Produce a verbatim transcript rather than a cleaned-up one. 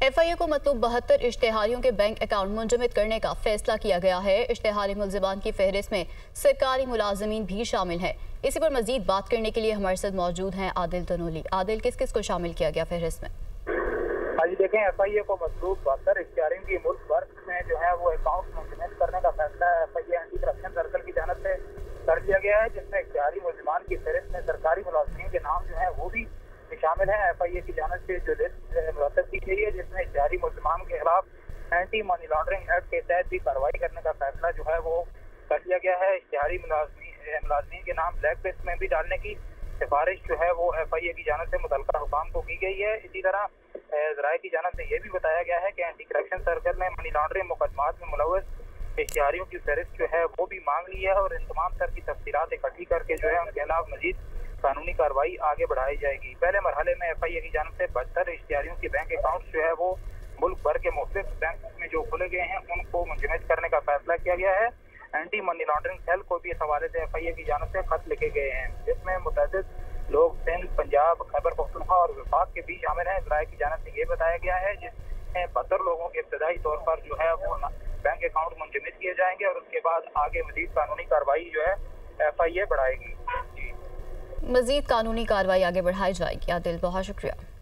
F I ए को मतलब बहत्तर इश्तेहारियों के बैंक अकाउंट मुंजमद करने का फैसला किया गया है। इश्तेहारी मुलजिमान की फहरिस्त में सरकारी मुलाजमीन भी शामिल हैं। इसी पर मजीद बात करने के लिए हमारे साथ मौजूद हैं आदिल तनोली। आदिल, किस किस को शामिल किया गया फहरिस्त में? हाँ जी, देखें, एफ आई ए को मतलूब बहत्तर इश्तेहारियों की मुल्क भर में जो है वो अकाउंट मुंजमद करने का फैसला F I A anti corruption circle की जानिब से कर लिया गया है, जिसमें इश्तेहारी मुलजिमान की फहरिस्त में सरकारी मुलाजमीन के नाम जो है वो भी शामिल है। एफ आई ए की जानिब से जो लिस्ट मुरतब की गई है, जिसमें इश्तेहारी मुलजिमान के खिलाफ एंटी मनी लॉन्ड्रिंग एक्ट के तहत भी कार्रवाई करने का फैसला जो है वो कर लिया गया है। इश्तेहारी मुलाजमीन के नाम ब्लैक लिस्ट में भी डालने की सिफारिश जो है वो एफ आई ए की जानिब से मुतल्लिका हुकाम को की गई है। इसी तरह ज़राए की जानिब से ये भी बताया गया है कि एंटी करप्शन सर्कल ने मनी लॉन्ड्रिंग मुकदमात में मुलव्वस इश्तेहारियों की फहरिस्त जो है वो भी मांग ली है और इन तमाम तर की तफसीलात इकट्ठी करके जो है उनके खिलाफ मजीद कानूनी कार्रवाई आगे बढ़ाई जाएगी। पहले मरहले में एफ आई ए की जानिब से बहत्तर इश्तेहारियों के बैंक अकाउंट जो है वो मुल्क भर के मुख्तलिफ बैंक में जो खुले गए हैं उनको मुंजमद करने का फैसला किया गया है। एंटी मनी लॉन्ड्रिंग सेल को भी इस हवाले से एफ आई ए की जानिब से खत लिखे गए हैं, जिसमें मुतअद्दिद लोग सिंध, पंजाब, खैबर पख्तूनख्वा और वफाक के भी शामिल हैं। ज़राए की जानिब से ये बताया गया है जिसमें बहत्तर लोगों के इब्तदाई तौर पर जो है वो बैंक अकाउंट मुंजमद किए जाएंगे और उसके बाद आगे मजीद कानूनी कार्रवाई जो है एफ आई ए बढ़ाएगी। मजीद कानूनी कार्रवाई आगे बढ़ाई जाएगी। आदिल, बहुत शुक्रिया।